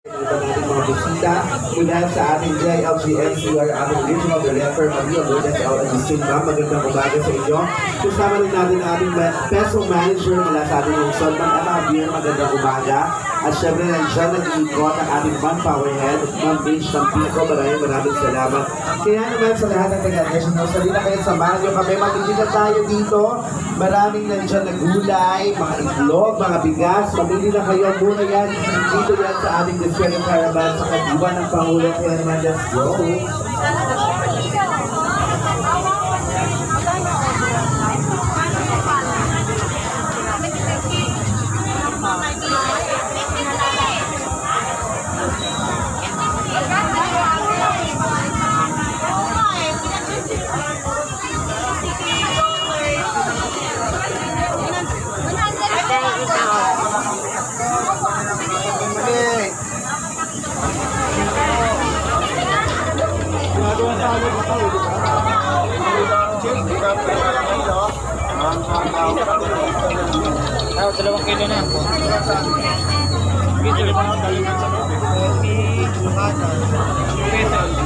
Ito natin mga bisita mula sa ating JLGNCR, ating Regional Director Maria Lourdes L. Agisimba. Magandang umaga sa inyo. Kasama rin natin ang ating Peso Manager mula sa ating lungsod, Mag-Amabir. Magandang umaga. At syempre nandiyan nag-iikot ang ating manpower head, Ma'am Paige Tampico. Maraming salamat. Kaya naman sa lahat ng taga-national, sabi na kayo, samahan nyo kami. Magiging tayo dito. Maraming nandiyan na gulay, mga itlog, mga bigas. Mabili na kayo muna yan. Dito yan sa ating Distrito Caravan sa kadiwa ng Pangulo. Kaya naman, let's go. Dalawang kilo na. Dito, 40 pesos.